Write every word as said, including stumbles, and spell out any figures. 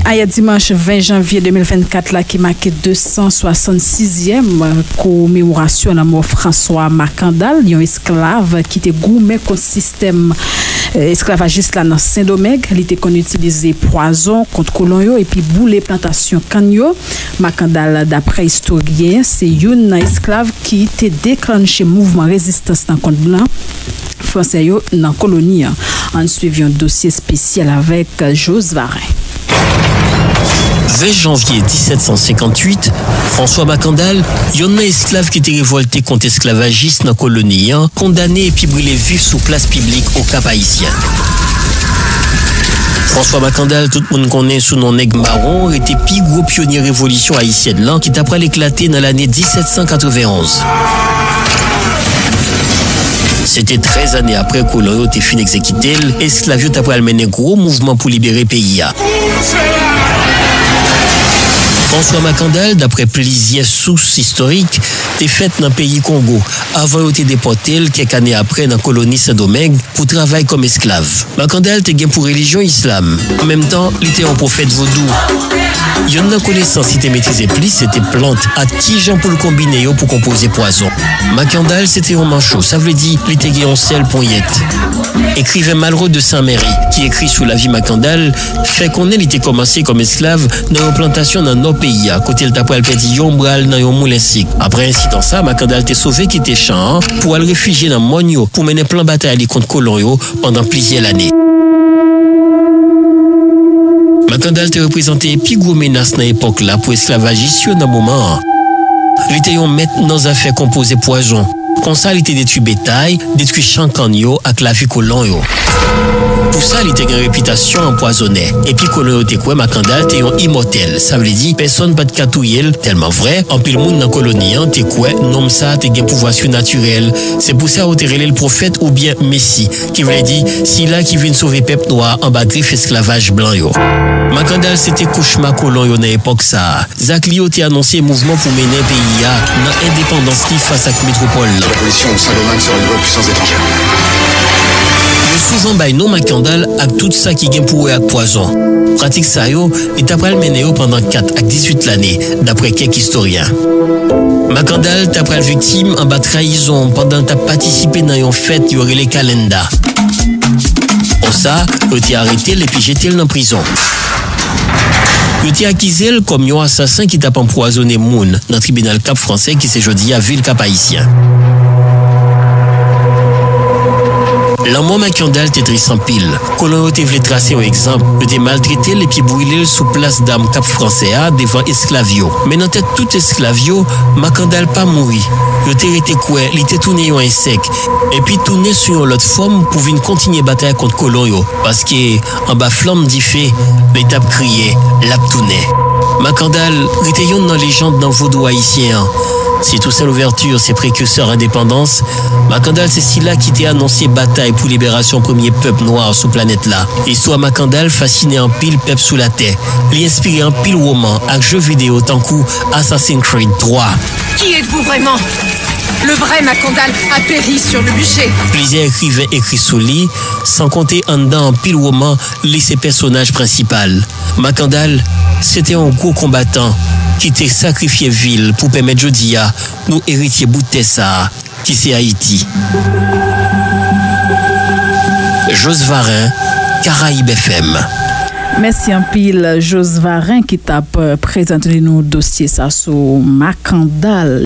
Hier dimanche vingt janvier deux mille vingt-quatre là qui marque deux cent soixante-sixième commémoration de la mort François Macandal, un esclave qui était gourmet contre système esclavagiste là dans Saint-Domingue, il était qu'on utilisait poison contre colon et puis bouler plantation canyo. Macandal d'après historien, c'est un esclave qui était déclenché mouvement résistance dans contre blanc français yo dans colonie. En suivant un dossier spécial avec Jose Varin. vingt janvier dix-sept cent cinquante-huit, François Macandal, un esclave qui était révolté contre esclavagistes dans la colonie, condamné et puis brûlé vif sous place publique au Cap Haïtien. François Macandal, tout le monde connaît sous nom nègre marron, était plus gros pionnier révolution haïtienne là, qui t'a éclaté dans l'année dix-sept cent quatre-vingt-onze. C'était treize années après que l'on était fini exécuté, l'esclavio t'a mené un gros mouvement pour libérer le pays. François Macandal, d'après plusieurs sources historiques, était fait dans le pays Congo, avant d'être déporté quelques années après dans la colonie Saint-Domingue pour travailler comme esclave. Macandal était gain pour religion islam. En même temps, il était un prophète vaudou. Il y a une connaissance qui était maîtrisée plus, c'était plante, à qui gens pour le combiner pour composer poison. Macandal, c'était un manchot, ça veut dire qu'il était gain en sel poignette. Écrivain Malraux de Saint-Méry, qui écrit sous la vie Macandal, fait qu'on ait été commencé comme esclave dans une plantation dans nos pays, à côté de Tapoual Petit Yombral dans un moulin sec. Après incident ça, Macandal était sauvé qui était champ pour aller réfugier dans Monio pour mener plein bataille contre colon pendant plusieurs années. Macandal te représenté plus gros menace dans l'époque là pour esclavagistes dans moment. Il était un maître dans les affaires composées poison. Comme ça, il était détruit bétail, détruit champ canyo avec la vie colon yo. Pour ça, il était une réputation empoisonnée. Et puis colon était quoi Macandal était un immortel. Ça veut dire personne pas de catouiller tellement vrai. En pile monde dans colonie était quoi nom ça était un pouvoir surnaturel. C'est pour ça qu'il le prophète ou bien Messie qui veut dire si là qui vient sauver peuple noir en bas griffe esclavage blanc yo. Macandal c'était cauchemar colon yo dans l'époque ça. Zach Lio a annoncé mouvement pour mener pays à dans indépendance qui face à la métropole. La position au Saint-Domingue serait une voie de puissance étrangère. Le souvent bay non Macandal avec tout ça qui gagne pour avec poison. Pratique ça yo est après mené pendant quatre à dix-huit l'année d'après quelques historiens. Macandal t'a pris victime en bas trahison pendant t'a participé dans une fête y aurait les calenda. Pour ça, il a été arrêté et puis jeté dans prison. Il a été accusé comme un assassin qui t'a empoisonné moun dans le tribunal Cap français qui s'est jeudi à ville Cap Haïtien. L'amour Macandal était triste en pile. Colon était voulu tracer un exemple. Il était maltraité et puis brûlé sous place d'âme Cap français devant esclavio. Mais dans tête tout esclavio, Macandal pas mouru. Il était été quoi? Il était tourné un insecte. Et puis tourné sur une autre forme pour venir continuer bataille contre colon yo. Parce que en bas flamme d'y fait, l'étape crié, l'a tourné. Macandal était une dans légende dans vaudou haïtien. C'est tout ça l'ouverture, c'est précurseur indépendance. Macandal, c'est si là qui t'a annoncé bataille pour libération premier peuple noir sur planète là. Histoire Macandal fasciné en pile peuple sous la terre. Il inspiré en pile roman avec jeux vidéo tant coup Assassin's Creed trois. Qui êtes-vous vraiment? Le vrai Macandal a péri sur le bûcher. Plusieurs écrivains écrits sous lui, sans compter en dedans en pile roman, les ses personnages principaux. Macandal, c'était un gros combattant qui t'a sacrifié ville pour permettre Jodia, nous héritiers Boutessa, qui c'est Haïti. Jose Varin, Caraïbes F M. Merci un pile Jose Varin qui t'a présenté nos dossiers ça sur Macandal.